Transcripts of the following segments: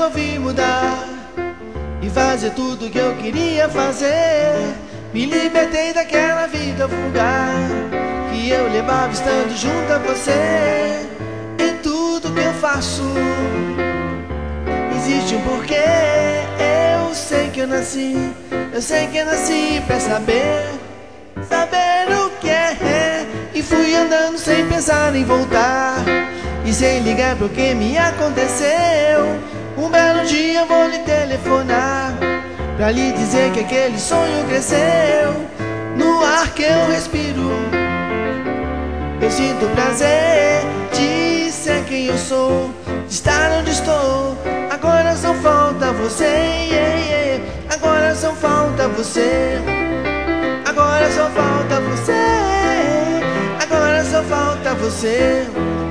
resolvi mudar e fazer tudo que eu queria fazer. Me libertei daquela vida vulgar que eu levava estando junto a você. Em tudo que eu faço existe um porquê. Eu sei que eu nasci pra saber o que é. E fui andando sem pensar em voltar e sem ligar pro que me aconteceu. Um belo dia vou lhe telefonar pra lhe dizer que aquele sonho cresceu. No ar que eu respiro eu sinto prazer de ser quem eu sou, de estar onde estou. Agora só falta você, agora só falta você. Agora só falta você, agora só falta você.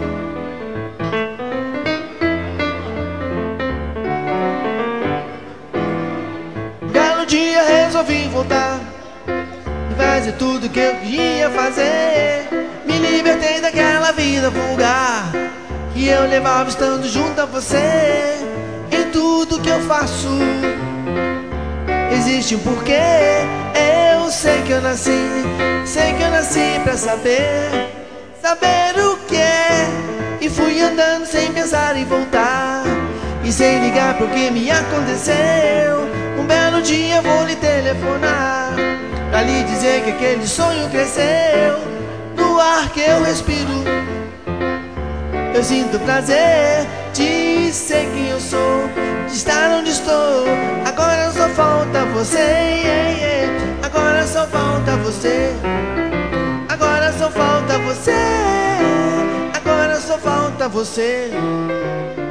Belo dia resolvi voltar e fazer tudo que eu queria fazer. Me libertei daquela vida vulgar que eu levava estando junto a você. Em tudo que eu faço existe um porquê. Eu sei que eu nasci pra saber o que é. E fui andando sem pensar em voltar e sem ligar pro que me aconteceu. Um belo dia vou lhe telefonar pra lhe dizer que aquele sonho cresceu. No ar que eu respiro eu sinto prazer de ser quem eu sou, de estar onde estou. Agora só falta você, agora só falta você. Agora só falta você, agora só falta você.